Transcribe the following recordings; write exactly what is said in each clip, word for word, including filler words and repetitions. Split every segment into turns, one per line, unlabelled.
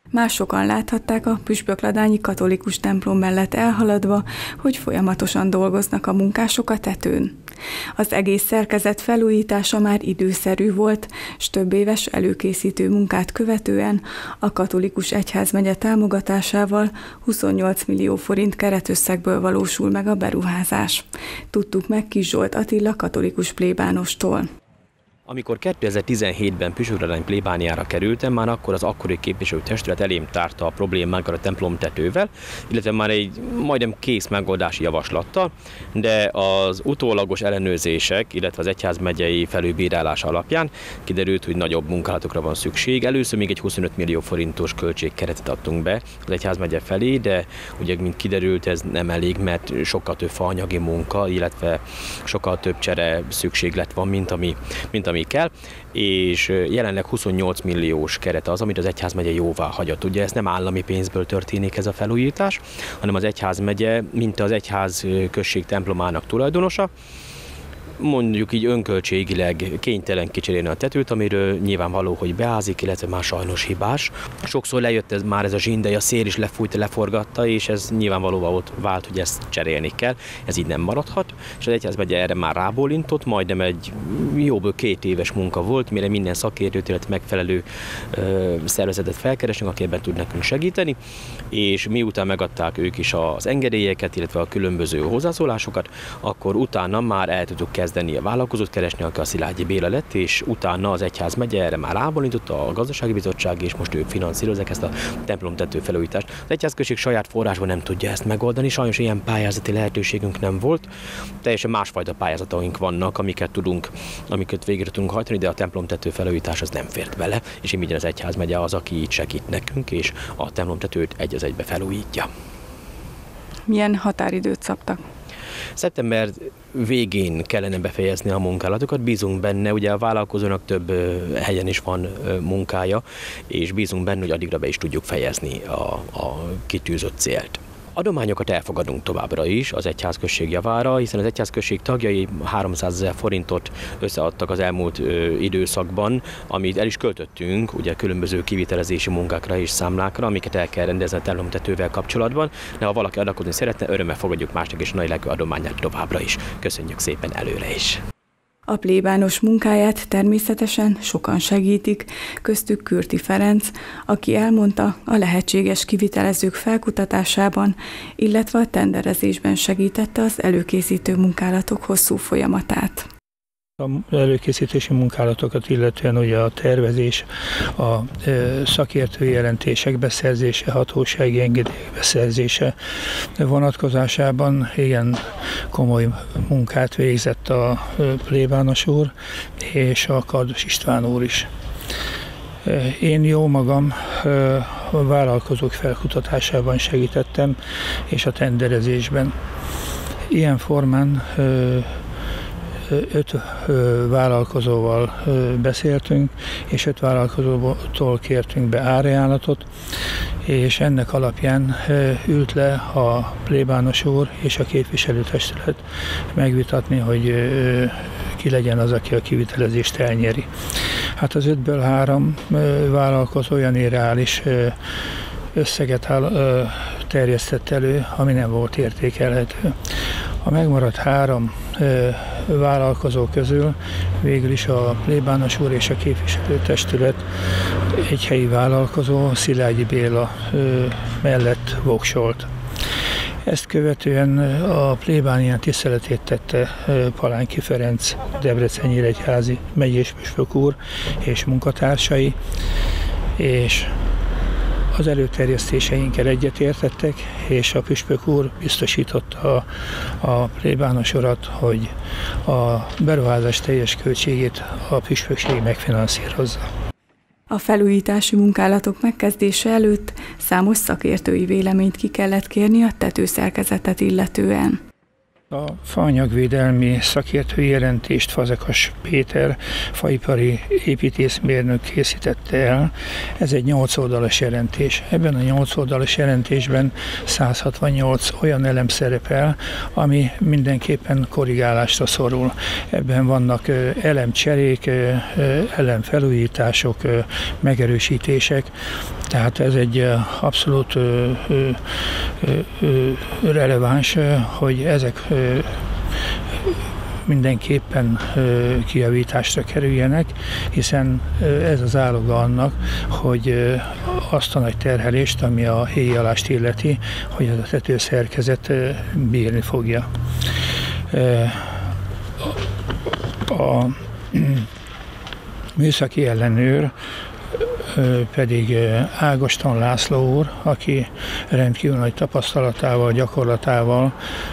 Már sokan láthatták a püspökladányi katolikus templom mellett elhaladva, hogy folyamatosan dolgoznak a munkások a tetőn. Az egész szerkezet felújítása már időszerű volt, s több éves előkészítő munkát követően a katolikus egyházmegye támogatásával huszonnyolc millió forint keretösszegből valósul meg a beruházás. Tudtuk meg Kis Zsolt Attila katolikus plébánostól.
Amikor kétezer-tizenhétben püspökladány plébániára kerültem, már akkor az akkori képviselőtestület elém tárta a problémákat a templom tetővel, illetve már egy majdnem kész megoldási javaslattal, de az utólagos ellenőrzések, illetve az egyházmegyei felülbírálás alapján kiderült, hogy nagyobb munkálatokra van szükség. Először még egy huszonöt millió forintos költségkeretet adtunk be az egyházmegye felé, de ugye, mint kiderült, ez nem elég, mert sokkal több faanyagi munka, illetve sokkal több csere szükséglet van, mint ami, mint ami kell, és jelenleg huszonnyolc milliós keret az, amit az egyházmegye jóvá hagyott. Ugye ez nem állami pénzből történik ez a felújítás, hanem az egyházmegye, mint az egyházközség templomának tulajdonosa, mondjuk így önköltségileg kénytelen kicserélni a tetőt, amiről nyilvánvaló, hogy beázik, illetve már sajnos hibás. Sokszor lejött ez már ez a zsindely, a szél is lefújta, leforgatta, és ez nyilvánvalóan ott vált, hogy ezt cserélni kell. Ez így nem maradhat, és az egyházmegye erre már rábólintott, majdnem egy jóból két éves munka volt, mire minden szakértőt, illetve megfelelő ö, szervezetet felkeresünk, aki ebben tud nekünk segíteni, és miután megadták ők is az engedélyeket, illetve a különböző hozzászólásokat, akkor utána már el tudjuk kezdeni a vállalkozót keresni, aki a Szilágyi Béla lett, és utána az egyházmegye erre már rábólintotta a gazdasági bizottság, és most ők finanszírozzák ezt a templomtető felújítást. Az egyházközség saját forrásban nem tudja ezt megoldani, sajnos ilyen pályázati lehetőségünk nem volt. Teljesen másfajta pályázataink vannak, amiket tudunk, amiket végre tudunk hajtani, de a templomtető felújítás az nem fért bele, és így az egyházmegye az, aki így segít nekünk, és a templomtetőt egy az egybe felújítja.
Milyen határidőt szabtak?
Szeptember végén kellene befejezni a munkálatokat, bízunk benne, ugye a vállalkozónak több helyen is van munkája, és bízunk benne, hogy addigra be is tudjuk fejezni a, a kitűzött célt. Adományokat elfogadunk továbbra is az egyházközség javára, hiszen az egyházközség tagjai háromszázezer forintot összeadtak az elmúlt ö, időszakban, amit el is költöttünk, ugye különböző kivitelezési munkákra és számlákra, amiket el kell rendezni a templomtetővel kapcsolatban, de ha valaki adakozni szeretne, örömmel fogadjuk másnak és a nagy lelkű adományát továbbra is. Köszönjük szépen előre is!
A plébános munkáját természetesen sokan segítik, köztük Kürti Ferenc, aki elmondta, a lehetséges kivitelezők felkutatásában, illetve a tenderezésben segítette az előkészítő munkálatok hosszú folyamatát.
A előkészítési munkálatokat illetően ugye a tervezés, a szakértői jelentések beszerzése, hatósági engedélyek beszerzése vonatkozásában igen komoly munkát végzett a plébános úr és a Kardos István úr is. Én jó magam a vállalkozók felkutatásában segítettem, és a tenderezésben. Ilyen formán öt vállalkozóval beszéltünk, és öt vállalkozótól kértünk be árajánlatot, és ennek alapján ült le a plébános úr és a képviselőtestület megvitatni, hogy ki legyen az, aki a kivitelezést elnyeri. Hát az ötből három vállalkozó olyan irreális összeget terjesztett elő, ami nem volt értékelhető. A megmaradt három ö, vállalkozó közül végül is a plébános úr és a képviselőtestület egy helyi vállalkozó, Szilágyi Béla ö, mellett voksolt. Ezt követően a plébánián tiszteletét tette Palánki Ferenc, Debreceni Nyíregyházi megyés püspök úr és munkatársai, és az előterjesztéseinkkel egyetértettek, és a püspök úr biztosította a, a plébános urat, hogy a beruházás teljes költségét a püspökség megfinanszírozza.
A felújítási munkálatok megkezdése előtt számos szakértői véleményt ki kellett kérni a tetőszerkezetet illetően.
A faanyagvédelmi szakértői jelentést Fazekas Péter, faipari építészmérnök készítette el. Ez egy nyolc oldalas jelentés. Ebben a nyolc oldalas jelentésben száz hatvannyolc olyan elem szerepel, ami mindenképpen korrigálásra szorul. Ebben vannak elemcserék, elemfelújítások, megerősítések, tehát ez egy abszolút releváns, hogy ezek mindenképpen kijavításra kerüljenek, hiszen ez az áloga annak, hogy azt a nagy terhelést, ami a héjalást illeti, hogy ez a tetőszerkezet bírni fogja. A műszaki ellenőr pedig Ágoston László úr, aki rendkívül nagy tapasztalatával, gyakorlatával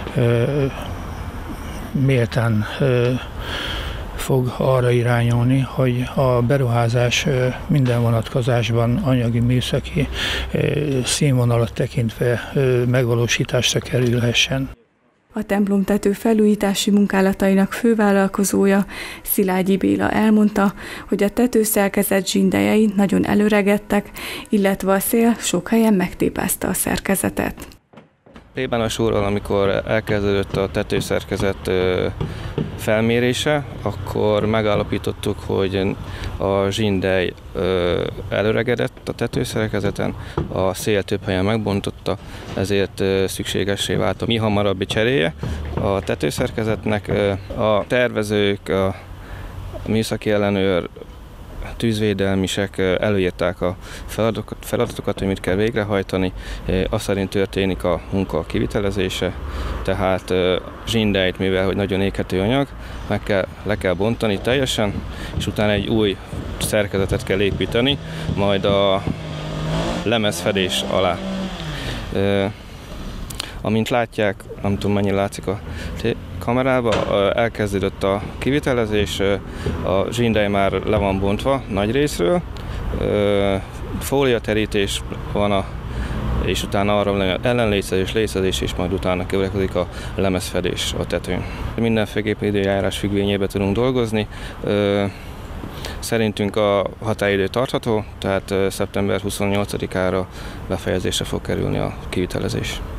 méltán fog arra irányulni, hogy a beruházás minden vonatkozásban anyagi, műszaki színvonalat tekintve megvalósításra kerülhessen.
A templomtető felújítási munkálatainak fővállalkozója, Szilágyi Béla elmondta, hogy a tetőszerkezet zsindelyei nagyon előregettek, illetve a szél sok helyen megtépázta a szerkezetet.
Plébános úrral, amikor elkezdődött a tetőszerkezet felmérése, akkor megállapítottuk, hogy a zsindely előregedett a tetőszerkezeten, a szél több helyen megbontotta, ezért szükségessé vált a mi hamarabbi cseréje a tetőszerkezetnek. A tervezők, a műszaki ellenőr, tűzvédelmisek előírták a feladatokat, hogy mit kell végrehajtani, azt szerint történik a munka kivitelezése, tehát zsindelyt, mivel hogy nagyon éghető anyag, meg kell, le kell bontani teljesen, és utána egy új szerkezetet kell építeni, majd a lemezfedés alá. Amint látják, nem tudom mennyi látszik a kamerában, elkezdődött a kivitelezés, a zsindely már le van bontva nagy részről, fóliaterítés van, a, és utána arra ellenlécezés, lécezés, és majd utána következik a lemezfedés a tetőn. Mindenféleképpen időjárás függvényében tudunk dolgozni. Szerintünk a határidő tartható, tehát szeptember huszonnyolcadikára befejezésre fog kerülni a kivitelezés.